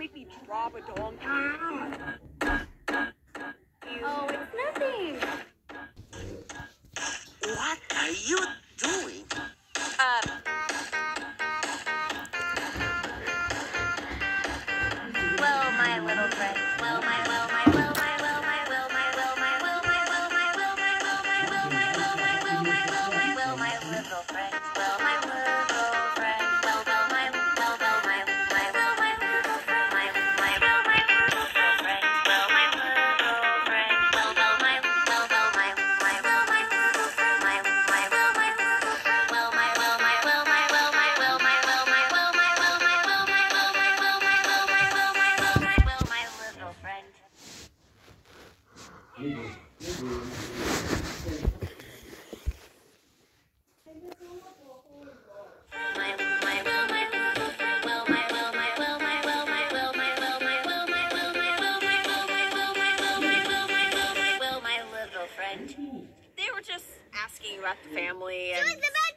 make me drop a donkey. Oh, it's nothing. What are you doing? Well, my little friend. Well, my little friend. They were just asking about the family. It was about